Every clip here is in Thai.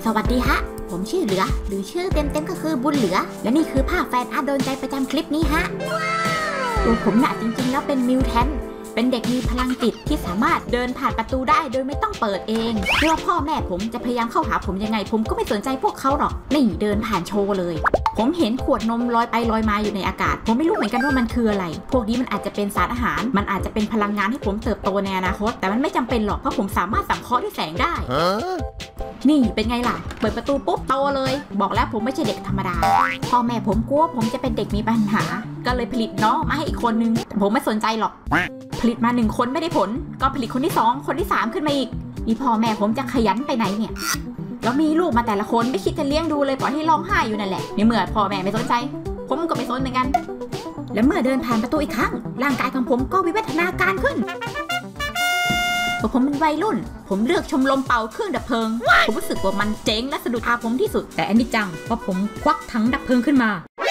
สวัสดีฮะผมชื่อเหลือหรือชื่อเต็มๆก็คือบุญเหลือและนี่คือภาพแฟนอาร์ตโดนใจประจำคลิปนี้ฮะตัวผมน่ะจริงๆแล้วเป็นมิวแทนเป็นเด็กมีพลังจิตที่สามารถเดินผ่านประตูได้โดยไม่ต้องเปิดเองไม่ว่าพ่อแม่ผมจะพยายามเข้าหาผมยังไงผมก็ไม่สนใจพวกเขาหรอกนี่เดินผ่านโชว์เลยผมเห็นขวดนมลอยไปลอยมาอยู่ในอากาศผมไม่รู้เหมือนกันว่ามันคืออะไรพวกนี้มันอาจจะเป็นสารอาหารมันอาจจะเป็นพลังงานให้ผมเติบโตในอนาคตแต่มันไม่จำเป็นหรอกเพราะผมสามารถสังเคราะห์ด้วยแสงได้นี่เป็นไงล่ะเปิดประตูปุ๊บโตเลยบอกแล้วผมไม่ใช่เด็กธรรมดาพ่อแม่ผมกลัวผมจะเป็นเด็กมีปัญหาก็เลยผลิตน้องมาให้อีกคนนึงแต่ผมไม่สนใจหรอกผลิตมา1คนไม่ได้ผลก็ผลิตคนที่2คนที่3ขึ้นมาอีกนี่พ่อแม่ผมจะขยันไปไหนเนี่ยแล้วมีลูกมาแต่ละคนไม่คิดจะเลี้ยงดูเลยปล่อยให้ร้องไห้อยู่นั่นแหละนี่เมื่อพ่อแม่ไม่สนใจผมก็ไม่สนเหมือนกันและเมื่อเดินผ่านประตูอีกครั้งร่างกายของผมก็วิวัฒนาการขึ้นพอผมเป็นวัยรุ่นผมเลือกชมรมเป่าเครื่องดับเพลิงผมรู้สึกว่ามันเจ๋งและสะดุดตาผมที่สุดแต่อันนี้จังเพราะผมควักถังดับเพลิงขึ้นมา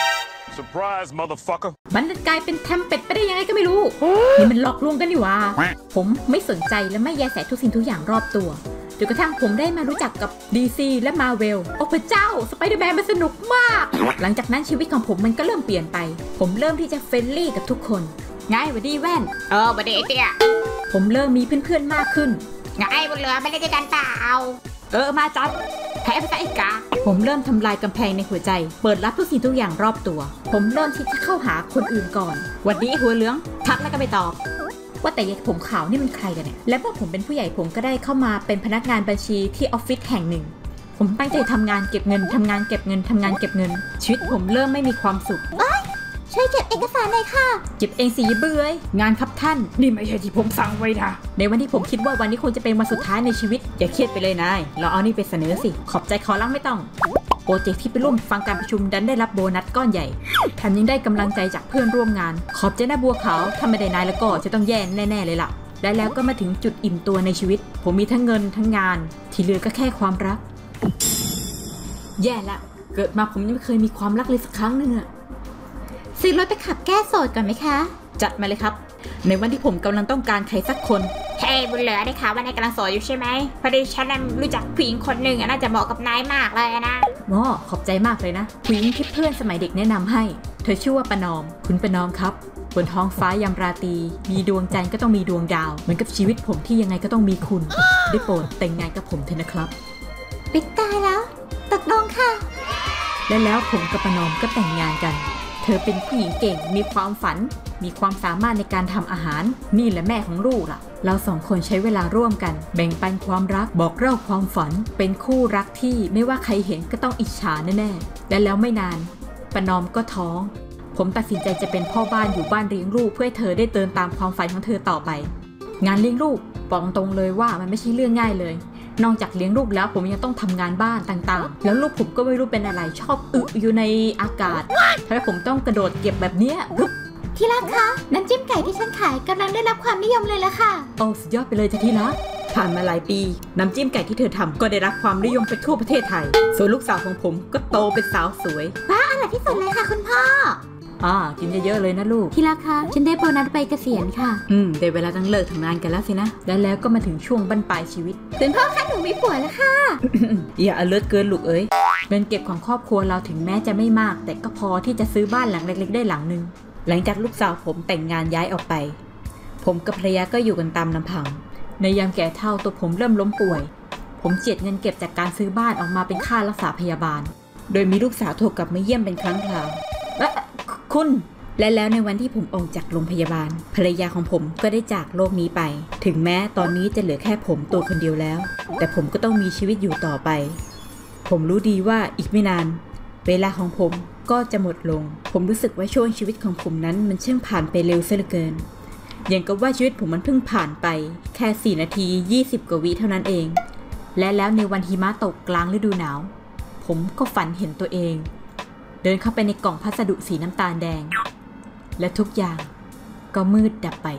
Surprise motherfucker มันกลายเป็นแทมเป็ดไปได้ยังไงก็ไม่รู้นี่มันหลอกลวงกันนี่วะผมไม่สนใจและไม่แยแสทุกสิ่งทุกอย่างรอบตัวจนกระทั่งผมได้มารู้จักกับ DC และ Marvel โอ้พระเจ้าสไปเดอร์แมนมันสนุกมากหลังจากนั้นชีวิตของผมมันก็เริ่มเปลี่ยนไปผมเริ่มที่จะเฟรนลี่กับทุกคนไงหวัดดีแว่นหวัดดีไอเตี้ยผมเริ่มมีเพื่อนๆมากขึ้นไงบนเรือไม่ได้ด้วยกันเปล่ามาจัดแพ้ไปไอ้กาผมเริ่มทำลายกำแพงในหัวใจเปิดรับทุกสิ่งทุกอย่างรอบตัวผมเริ่มที่จะเข้าหาคนอื่นก่อนหวัดดีหัวเหลืองทักแล้วก็ไปตอบว่าแต่ยัยผมขาวนี่มันใครกันเนี่ยและเมื่อผมเป็นผู้ใหญ่ผมก็ได้เข้ามาเป็นพนักงานบัญชีที่ออฟฟิศแห่งหนึ่งผมตั้งใจทำงานเก็บเงินทำงานเก็บเงินทำงานเก็บเงินชีวิตผมเริ่มไม่มีความสุขช่วยเก็บเอกสารหน่อยค่ะเก็บเองสิเบื่องานครับท่านนี่ไม่ใช่ที่ผมสั่งไว้นะในวันที่ผมคิดว่าวันนี้คงจะเป็นวันสุดท้ายในชีวิตอย่าเครียดไปเลยนายเราเอานี่ไปเสนอสิขอบใจขอลังไม่ต้องโปรเจกต์ที่ไปร่วมฟังการประชุมดันได้รับโบนัสก้อนใหญ่แถมยังได้กำลังใจจากเพื่อนร่วมงานขอบใจนะบัวขาวถ้าไม่ได้นายแล้วก็จะต้องแย่แน่ๆเลยล่ะและแล้วก็มาถึงจุดอิ่มตัวในชีวิตผมมีทั้งเงินทั้งงานที่เหลือก็แค่ความรักแย่ละเกิดมาผมยังไม่เคยมีความรักเลยสักครั้งนึงอะซื้อรถไปขับแก้โสดก่อนไหมคะจัดมาเลยครับในวันที่ผมกำลังต้องการใครสักคนเฮ้บุญเหลือได้ข่าวว่านายกำลังโสดอยู่ใช่ไหมพอดีฉันรู้จักผู้หญิงคนหนึ่งน่าจะเหมาะกับนายมากเลยนะขอบใจมากเลยนะผู้หญิงที่เพื่อนสมัยเด็กแนะนำให้เธอชื่อว่าประนอมคุณประนอมครับบนท้องฟ้ายามราตรีมีดวงจันทร์ก็ต้องมีดวงดาวเหมือนกับชีวิตผมที่ยังไงก็ต้องมีคุณได้โปรดแต่งงานกับผมเถอะนะครับปิดตายแล้วตกลงค่ะและแล้วผมกับประนอมก็แต่งงานกันเธอเป็นผู้หญิงเก่งมีความฝันมีความสามารถในการทำอาหารนี่แหละแม่ของลูกล่ะเราสองคนใช้เวลาร่วมกันแบ่งปันความรักบอกเล่าความฝันเป็นคู่รักที่ไม่ว่าใครเห็นก็ต้องอิจฉาแน่ๆและแล้วไม่นานประนอมก็ท้องผมตัดสินใจจะเป็นพ่อบ้านอยู่บ้านเลี้ยงลูกเพื่อให้เธอได้เดินตามความฝันของเธอต่อไปงานเลี้ยงลูกบอกตรงเลยว่ามันไม่ใช่เรื่องง่ายเลยนอกจากเลี้ยงลูกแล้วผมยังต้องทำงานบ้านต่างๆแล้วลูกผมก็ไม่รู้เป็นอะไรชอบอยู่ในอากาศทำให้ผมต้องกระโดดเก็บแบบเนี้ยที่รักคะน้ำจิ้มไก่ที่ฉันขายกำลังได้รับความนิยมเลยละค่ะโอ้สุดยอดไปเลยจ้ะที่รักผ่านมาหลายปีน้ำจิ้มไก่ที่เธอทำก็ได้รับความนิยมไปทั่วประเทศไทยส่วนลูกสาวของผมก็โตเป็นสาวสวยว้าอร่อยที่สุดเลยค่ะคุณพ่อกินเยอะๆเลยนะลูกที่รักคะฉันได้โบนัสไปเกษียณค่ะได้เวลาต้องเลิกทำงานกันแล้วสินะแล้วก็มาถึงช่วงบั้นปลายชีวิตคุณพ่อคะหนูมีผัวแล้วค่ะอย่าอเลิร์เกินลูกเอ้ยเงินเก็บของครอบครัวเราถึงแม้จะไม่มากแต่ก็พอที่จะซื้อบ้านหลังเล็กๆได้หลังนึงหลังจากลูกสาวผมแต่งงานย้ายออกไปผมกับภรรยาก็อยู่กันตามลำพังในยามแก่เฒ่าตัวผมเริ่มล้มป่วยผมเจียดเงินเก็บจากการซื้อบ้านออกมาเป็นค่ารักษาพยาบาลโดยมีลูกสาวโทรกลับมาเยี่ยมเป็นครั้งคราวคุณและแล้วในวันที่ผมออกจากโรงพยาบาลภรรยาของผมก็ได้จากโลกนี้ไปถึงแม้ตอนนี้จะเหลือแค่ผมตัวคนเดียวแล้วแต่ผมก็ต้องมีชีวิตอยู่ต่อไปผมรู้ดีว่าอีกไม่นานเวลาของผมก็จะหมดลงผมรู้สึกว่าช่วงชีวิตของผมนั้นมันช่างผ่านไปเร็วซะเหลือเกินอย่างกับว่าชีวิตผมมันเพิ่งผ่านไปแค่4 นาที20 กว่าวิเท่านั้นเองและแล้วในวันหิมะตกกลางฤดูหนาวผมก็ฝันเห็นตัวเองเดินเข้าไปในกล่องพัสดุสีน้ำตาลแดงและทุกอย่างก็มืดดับไป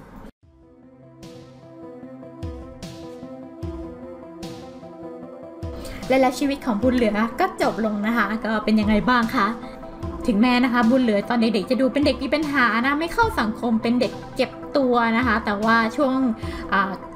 และชีวิตของบุญเหลือก็จบลงนะคะก็เป็นยังไงบ้างคะถึงแม้นะคะบุญเหลือตอนเด็กๆจะดูเป็นเด็กมีปัญหานะไม่เข้าสังคมเป็นเด็กเก็บตัวนะคะแต่ว่าช่วง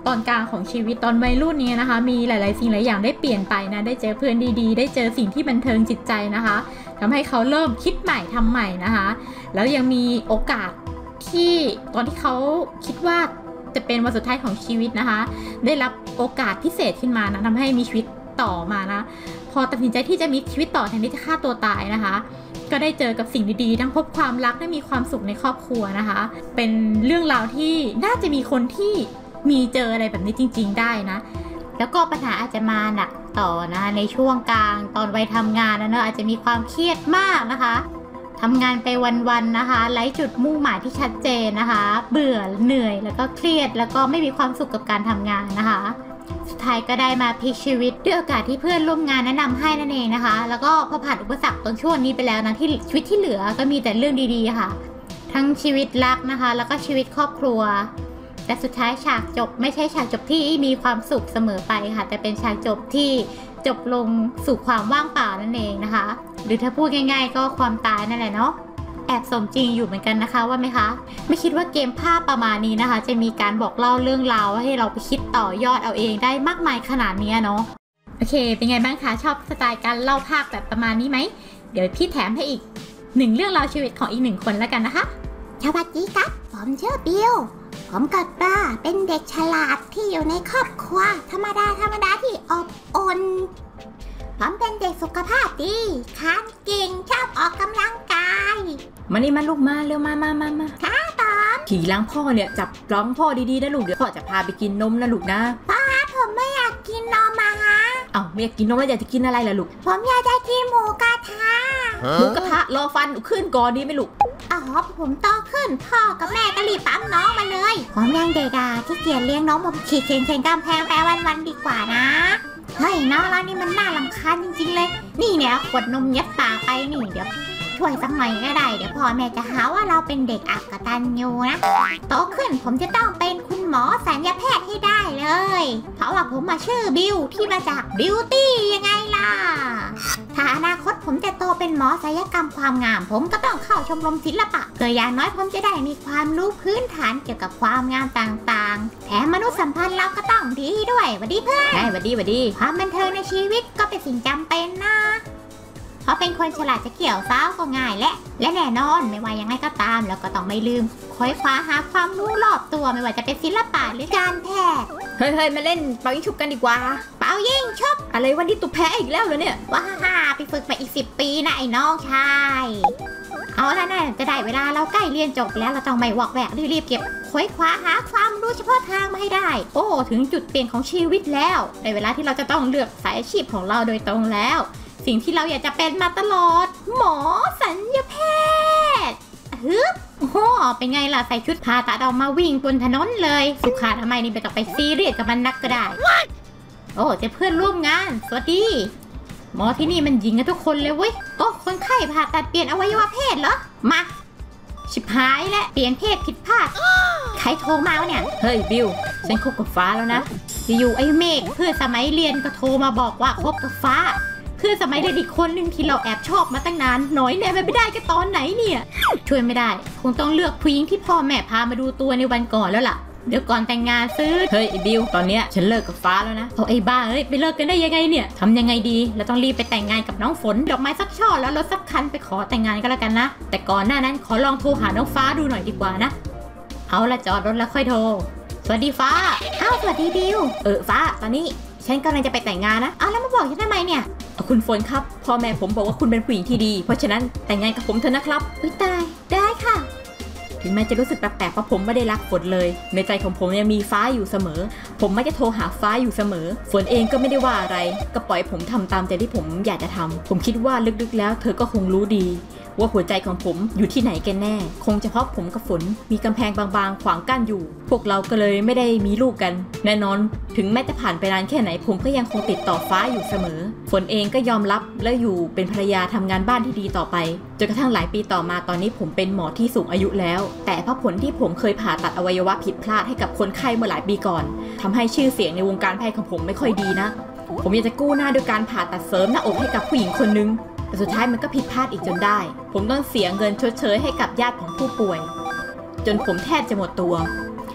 ตอนกลางของชีวิตตอนวัยรุ่นนี้นะคะมีหลายๆสิ่งหลายอย่างได้เปลี่ยนไปนะได้เจอเพื่อนดีๆได้เจอสิ่งที่บันเทิงจิตใจนะคะทำให้เขาเริ่มคิดใหม่ทำใหม่นะคะแล้วยังมีโอกาสที่ตอนที่เขาคิดว่าจะเป็นวันสุดท้ายของชีวิตนะคะได้รับโอกาสพิเศษขึ้นมานะทำให้มีชีวิตต่อมานะพอตัดสินใจที่จะมีชีวิตต่อแทนที่จะฆ่าตัวตายนะคะก็ได้เจอกับสิ่งดีๆทั้งพบความรักและมีความสุขในครอบครัวนะคะเป็นเรื่องราวที่น่าจะมีคนที่มีเจออะไรแบบนี้จริงๆได้นะแล้วก็ปัญหาอาจจะมาหนักต่อนะในช่วงกลางตอนวัยทำงานนะเนอะอาจจะมีความเครียดมากนะคะทำงานไปวันๆนะคะไร้จุดมุ่งหมายที่ชัดเจนนะคะเบื่อเหนื่อยแล้วก็เครียดแล้วก็ไม่มีความสุขกับการทำงานนะคะสุดท้ายก็ได้มาพลิกชีวิตด้วยโอกาสที่เพื่อนร่วมงานแนะนำให้นั่นเองนะคะแล้วก็พอผ่านอุปสรรคตอนช่วงนี้ไปแล้วนะที่ชีวิตที่เหลือก็มีแต่เรื่องดีๆค่ะทั้งชีวิตรักนะคะแล้วก็ชีวิตครอบครัวแต่สุดท้ายฉากจบไม่ใช่ฉากจบที่มีความสุขเสมอไปค่ะแต่เป็นฉากจบที่จบลงสู่ความว่างเปล่านั่นเองนะคะหรือถ้าพูดง่ายๆก็ความตายนั่นแหละเนาะแอบสมจริงอยู่เหมือนกันนะคะว่าไหมคะไม่คิดว่าเกมภาพประมาณนี้นะคะจะมีการบอกเล่าเรื่องราวให้เราไปคิดต่อยอดเอาเองได้มากมายขนาดนี้เนาะโอเคเป็นไงบ้างคะชอบสไตล์การเล่าภาพแบบประมาณนี้ไหมเดี๋ยวพี่แถมให้อีก1เรื่องราวชีวิตของอีก1คนแล้วกันนะคะสวัสดีครับผมชื่อบิลผมกับป้าเป็นเด็กฉลาดที่อยู่ในครอบครัวธรรมดาที่อบอุ่นผมเป็นเด็กสุขภาพดีค้านเก่งชอบออกกำลังกายมานี่มาลูกมาเร็วมาค่ะตอมขี่ล้างพ่อเนี่ยจับร้องพ่อดีๆนะลูกเดี๋ยวพ่อจะพาไปกินนมนะลูกนะพ่อผมไม่อยากกินนมฮะเอ้าไม่อยากกินนมแล้วอยากจะกินอะไรล่ะลูกผมอยากจะกินหมูกระทะรอฟันขึ้นก่อนดีไหมลูกอ๋อผมโตขึ้นพ่อกับแม่ก็รีบปั๊มน้องมาเลยผมยังเด็กที่เกียจเลี้ยงน้องผมขี่เข่งกำแพงไปวันๆดีกว่านะเฮ้ยน้องเรานี่มันน่ารำคาญจริงๆเลยนี่เนี่ยขวดนมยัดปากไปนี่เดี๋ยวช่วยสักหน่อยก็ได้เดี๋ยวพ่อแม่จะหาว่าเราเป็นเด็กอักตันยูนะโตขึ้นผมจะต้องเป็นคุณหมอศัลยแพทย์ให้ได้เลยเพราะว่าผมมาชื่อบิวที่มาจากบิวตี้ยังไงล่ะถ้าอนาคตผมจะโตเป็นหมอศัลยกรรมความงามผมก็ต้องเข้าชมรมศิลปะเพื่ออย่างน้อยผมจะได้มีความรู้พื้นฐานเกี่ยวกับความงามต่างๆแถมมนุษยสัมพันธ์เราก็ต้องดีด้วยหวัดดีเพื่อนได้หวัดดีความบันเทิงในชีวิตก็เป็นสิ่งจำเป็นนะเพราะเป็นคนฉลาดจะเกี่ยวซ้าวก็ง่ายและแน่นอนไม่ว่ายังไงก็ตามแล้วก็ต้องไม่ลืมค้นคว้าหาความรู้รอบตัวไม่ว่าจะเป็นศิลปะหรือการแพทย์เฮ้ยมาเล่นเป่ายิงฉุบกันดีกว่าเป่ายิงฉุบอะไรวันนี้ตุแพ้อีกแล้วเหรอเนี่ยว้าไปฝึกมาอีก10 ปีนะไอ้น้องชายเอาละนะจะได้เวลาเราใกล้เรียนจบแล้วเราต้องไม่วอกแวกรีบเก็บค้นคว้าหาความรู้เฉพาะทางมาให้ได้โอ้ถึงจุดเปลี่ยนของชีวิตแล้วในเวลาที่เราจะต้องเลือกสายอาชีพของเราโดยตรงแล้วสิ่งที่เราอยากจะเป็นมาตลอดหมอศัลยแพทย์โอ้โหเป็นไงล่ะใส่ชุดผ่าตัดออกมาวิ่งบนถนนเลยสุขาทำไมนี่ไม่ต้องไปซีเรียสกับมันนักก็ได้โอ้เจอเพื่อนร่วมงานสวัสดีหมอที่นี่มันหญิงกันทุกคนเลยเว้ยโอ้คนไข้ผ่าตัดเปลี่ยนอวัยวะเพศเหรอมาชิบหายแล้วเปลี่ยนเพศผิดพลาดใครโทรมาวะเนี่ยเฮ้ยบิวฉันคบกับฟ้าแล้วนะอยู่ไอ้เมฆเพื่อนสมัยเรียนก็โทรมาบอกว่าคบกับฟ้าคือสมัยเด็กอีกคนหนึ่งที่เราแอบชอบมาตั้งนานน้อยแน่ไม่ได้กันตอนไหนเนี่ยช่วยไม่ได้คงต้องเลือกผู้หญิงที่พ่อแม่พามาดูตัวในวันก่อนแล้วล่ะเดี๋ยวก่อนแต่งงานซื้อเฮ้ยไอ้บิวตอนเนี้ยฉันเลิกกับฟ้าแล้วนะเอาไอ้บ้าเอ้ยไปเลิกกันได้ยังไงเนี่ยทำยังไงดีเราต้องรีบไปแต่งงานกับน้องฝนดอกไม้สักช่อแล้วรถสักคันไปขอแต่งงานก็แล้วกันนะแต่ก่อนหน้านั้นขอลองโทรหาน้องฟ้าดูหน่อยดีกว่านะเอาละจอดรถแล้วค่อยโทรสวัสดีฟ้าอ้าวสวัสดีบิวฟ้าตอนนี้ฉันกำลังจะไปแต่งงานนะเอาแล้วมาบอกฉันทำไมเนี่ยคุณฝนครับพ่อแม่ผมบอกว่าคุณเป็นผู้หญิงที่ดีเพราะฉะนั้นแต่งงานกับผมเถอะนะครับอุ๊ยตายได้ค่ะถึงแม้จะรู้สึกแปลกๆเพราะผมไม่ได้รักฝนเลยในใจของผมยังมีฟ้าอยู่เสมอผมไม่จะโทรหาฟ้าอยู่เสมอฝนเองก็ไม่ได้ว่าอะไรก็ปล่อยผมทำตามใจที่ผมอยากจะทำผมคิดว่าลึกๆแล้วเธอก็คงรู้ดีว่าหัวใจของผมอยู่ที่ไหนกันแน่คงเฉพาะผมกับฝนมีกำแพงบางๆขวางกั้นอยู่พวกเราก็เลยไม่ได้มีลูกกันแน่นอนถึงแม้จะผ่านไปนานแค่ไหนผมก็ยังคงติดต่อฟ้าอยู่เสมอฝนเองก็ยอมรับและอยู่เป็นภรรยาทำงานบ้านที่ดีต่อไปจนกระทั่งหลายปีต่อมาตอนนี้ผมเป็นหมอที่สูงอายุแล้วแต่เพราะผลที่ผมเคยผ่าตัดอวัยวะผิดพลาดให้กับคนไข้เมื่อหลายปีก่อนทำให้ชื่อเสียงในวงการแพทย์ของผมไม่ค่อยดีนะผมอยากจะกู้หน้าด้วยการผ่าตัดเสริมหน้าอกให้กับผู้หญิงคนนึงแต่สุดท้ายมันก็ผิดพลาดอีกจนได้ผมต้องเสียเงินชดเชยให้กับญาติของผู้ป่วยจนผมแทบจะหมดตัว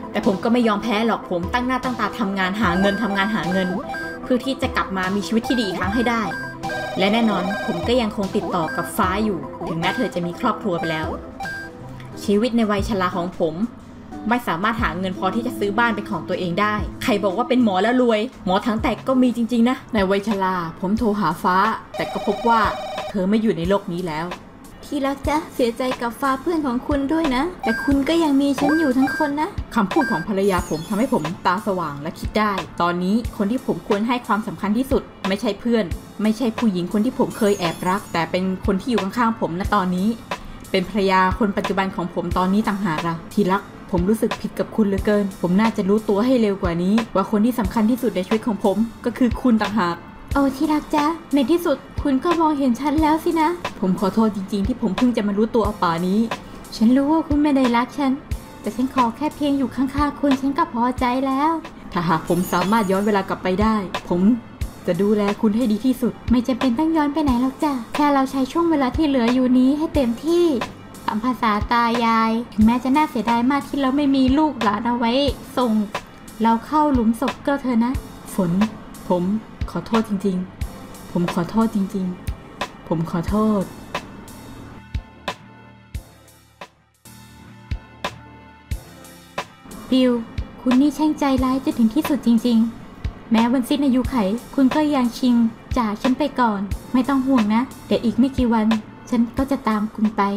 แต่ผมก็ไม่ยอมแพ้หรอกผมตั้งหน้าตั้งตาทำงานหาเงินเพื่อที่จะกลับมามีชีวิตที่ดีอีกครั้งให้ได้และแน่นอนผมก็ยังคงติดต่อกับฟ้าอยู่ถึงแม้เธอจะมีครอบครัวไปแล้วชีวิตในวัยชราของผมไม่สามารถหาเงินพอที่จะซื้อบ้านเป็นของตัวเองได้ใครบอกว่าเป็นหมอแล้วรวยหมอถังแตกก็มีจริงๆนะในวัยชราผมโทรหาฟ้าแต่ก็พบว่าเธอไม่อยู่ในโลกนี้แล้วที่รักจ๊ะเสียใจกับฟ้าเพื่อนของคุณด้วยนะแต่คุณก็ยังมีฉันอยู่ทั้งคนนะคำพูดของภรรยาผมทำให้ผมตาสว่างและคิดได้ตอนนี้คนที่ผมควรให้ความสำคัญที่สุดไม่ใช่เพื่อนไม่ใช่ผู้หญิงคนที่ผมเคยแอบรักแต่เป็นคนที่อยู่ข้างๆผมณตอนนี้เป็นภรรยาคนปัจจุบันของผมตอนนี้ต่างหากล่ะที่รักผมรู้สึกผิดกับคุณเหลือเกินผมน่าจะรู้ตัวให้เร็วกว่านี้ว่าคนที่สำคัญที่สุดในชีวิตของผมก็คือคุณต่างหากโอ้ที่รักจ๊ะในที่สุดคุณก็มองเห็นฉันแล้วสินะผมขอโทษจริงๆที่ผมเพิ่งจะมารู้ตัวเอาป่านี้ฉันรู้ว่าคุณไม่ได้รักฉันแต่ฉันขอแค่เพียงอยู่ข้างๆคุณฉันก็พอใจแล้วถ้าหากผมสามารถย้อนเวลากลับไปได้ผมจะดูแลคุณให้ดีที่สุดไม่จำเป็นต้องย้อนไปไหนหรอกจ้ะแค่เราใช้ช่วงเวลาที่เหลืออยู่นี้ให้เต็มที่ตามภาษาตายายถึงแม้จะน่าเสียดายมากที่เราไม่มีลูกหลานเอาไว้ส่งเราเข้าหลุมศพก็เถอะนะฝนผมขอโทษจริงๆผมขอโทษจริงๆผมขอโทษบิวคุณนี่ช่างใจร้ายจนถึงที่สุดจริงๆแม้วันสิ้นอายุไขคุณก็ยังชิงจากฉันไปก่อนไม่ต้องห่วงนะเดี๋ยวอีกไม่กี่วันฉันก็จะตามคุณไป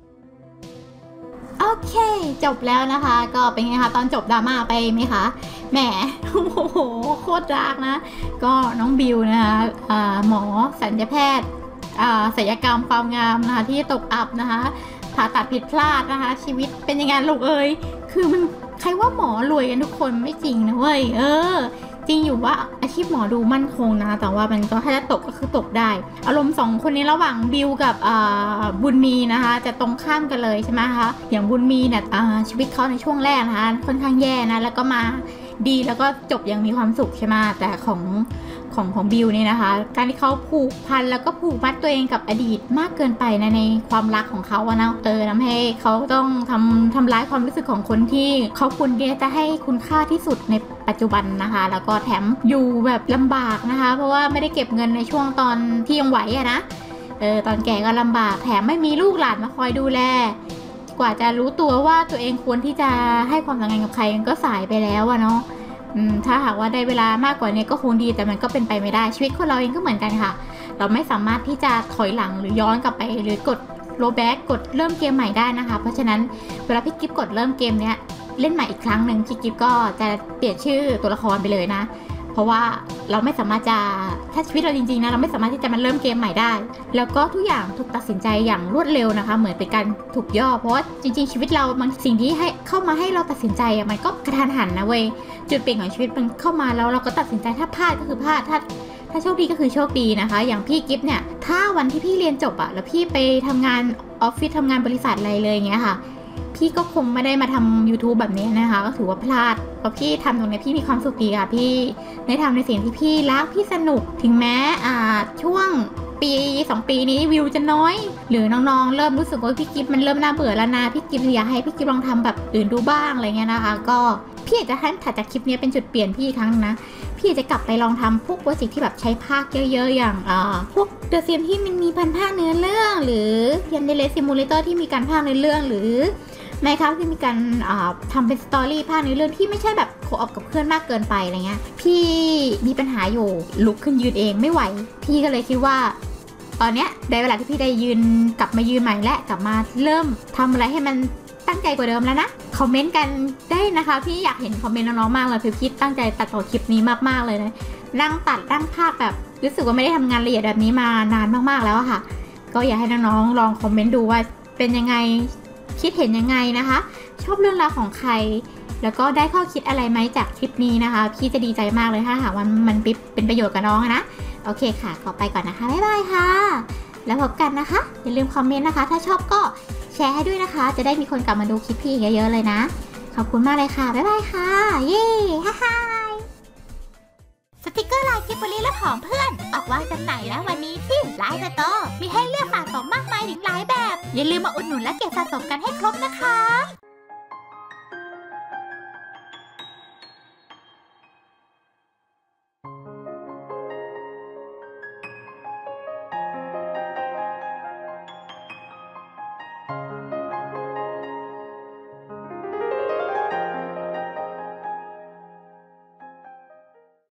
โอเคจบแล้วนะคะก็เป็นไงคะตอนจบดราม่าไปไหมคะแหมโอ้โหโคตรดาร์กนะก็น้องบิวนะคะหมอศัลยแพทย์ศัลยกรรมความงามนะคะที่ตกอับนะคะผ่าตัดผิดพลาดนะคะชีวิตเป็นยังไงลูกเอ๋ยคือมันใครว่าหมอรวยกันทุกคนไม่จริงนะเว้ยจริงอยู่ว่าอาชีพหมอดูมั่นคงนะแต่ว่ามันก็ถ้าจะตกก็คือตกได้อารมณ์สองคนนี้ระหว่างบิวกับบุญมีนะคะจะตรงข้ามกันเลยใช่ไหมคะอย่างบุญมีเนี่ยชีวิตเขาในช่วงแรกนะคะค่อนข้างแย่นะแล้วก็มาดีแล้วก็จบอย่างมีความสุขใช่ไหมแต่ของบิวนี่นะคะการที่เขาผูกพันแล้วก็ผูกมัดตัวเองกับอดีตมากเกินไปนะในความรักของเขาอะนะทำให้เขาต้องทำร้ายความรู้สึกของคนที่เขาควรจะให้คุณค่าที่สุดในปัจจุบันนะคะแล้วก็แถมอยู่แบบลำบากนะคะเพราะว่าไม่ได้เก็บเงินในช่วงตอนที่ยังไหวอะนะตอนแก่ก็ลำบากแถมไม่มีลูกหลานมาคอยดูแลกว่าจะรู้ตัวว่าตัวเองควรที่จะให้ความสำคัญกับใครมันก็สายไปแล้วอะเนาะถ้าหากว่าได้เวลามากกว่านี้ก็คงดีแต่มันก็เป็นไปไม่ได้ชีวิตคนเราเองก็เหมือนกันค่ะเราไม่สามารถที่จะถอยหลังหรือย้อนกลับไปหรือกดโรแบ็กกดเริ่มเกมใหม่ได้นะคะเพราะฉะนั้นเวลาพี่กิฟกดเริ่มเกมเนี้ยเล่นใหม่อีกครั้งหนึ่งพี่กิฟก็จะเปลี่ยนชื่อตัวละครไปเลยนะเพราะว่าเราไม่สามารถจะถ้าชีวิตเราจริงๆนะเราไม่สามารถที่จะมาเริ่มเกมใหม่ได้แล้วก็ทุกอย่างถูกตัดสินใจอย่างรวดเร็วนะคะเหมือนเป็นการถูกย่อเพราะว่าจริงๆชีวิตเราบางสิ่งที่ให้เข้ามาให้เราตัดสินใจมันก็กระทันหันนะเว้ยจุดเปลี่ยนของชีวิตมันเข้ามาแล้วเราก็ตัดสินใจถ้าพลาดก็คือพลาดถ้าโชคดีก็คือโชคดีนะคะอย่างพี่กิฟเนี่ยถ้าวันที่พี่เรียนจบอะแล้วพี่ไปทำงานออฟฟิศทำงานบริษัทอะไรเลยอย่างเงี้ยค่ะพี่ก็คงไม่ได้มาทำ YouTube แบบนี้นะคะก็ถือว่าพลาดเพราะพี่ทำตรงนี้พี่มีความสุขดีค่ะพี่ได้ทำในสิ่งที่พี่รักพี่สนุกถึงแม้ช่วงปี2 ปีนี้วิวจะน้อยหรือน้องๆเริ่มรู้สึกว่าพี่กิฟมันเริ่มน่าเบื่อแล้วนะพี่กิฟอยากให้พี่กิฟลองทำแบบอื่นดูบ้างอะไรเงี้ยนะคะก็พี่อยากจะให้ถัดจากคลิปนี้เป็นจุดเปลี่ยนพี่ครั้งนะพี่อยากจะกลับไปลองทำพวกโปรเจกต์ที่แบบใช้ภาคเยอะๆอย่างพวกเดอะซิมที่มันมีพันภาคเนื้อเรื่องหรือยันเดเลซิมูเลเตอร์ที่มีการภาคในเรื่องหรือไหมครับที่มีการทำเป็นสตอรี่ภาคในเรื่องที่ไม่ใช่แบบโคออฟกับเพื่อนมากเกินไปอะไรเงี้ยพี่มีปัญหาอยู่ลุกขึ้นยืนเองไม่ไหวพี่ก็เลยคิดว่าตอนเนี้ยได้เวลาที่พี่ได้ยืนกลับมายืนใหม่และกลับมาเริ่มทำอะไรให้มันตั้งใจกว่าเดิมแล้วนะคอมเมนต์กันได้นะคะพี่อยากเห็นคอมเมนต์น้องๆมากเลยพี่ตั้งใจตัดต่อคลิปนี้มากๆเลยนะนั่งตัดนั่งภาคแบบรู้สึกว่าไม่ได้ทำงานละเอียดแบบนี้มานานมากๆแล้วอะค่ะก็อยากให้น้องๆลองคอมเมนต์ดูว่าเป็นยังไงคิดเห็นยังไงนะคะชอบเรื่องราวของใครแล้วก็ได้ข้อคิดอะไรไหมจากคลิปนี้นะคะพี่จะดีใจมากเลยถ้าหากว่ามันเป็นประโยชน์กับน้องนะโอเคค่ะขอไปก่อนนะคะบ๊ายบายค่ะแล้วพบกันนะคะอย่าลืมคอมเมนต์นะคะถ้าชอบก็แชร์ให้ด้วยนะคะจะได้มีคนกลับมาดูคลิปพี่เยอะๆเลยนะขอบคุณมากเลยค่ะบ๊ายบายค่ะเย้ฮ่าฮ่าสติกเกอร์ลายกิฟต์และของเพื่อนออกวางจำหน่ายแล้ววันนี้ที่ไลน์สโตร์มีให้เลือกสะสมมากมายถึงหลายแบบอย่าลืมมาอุดหนุนและเก็บสะสมกันให้ครบนะคะ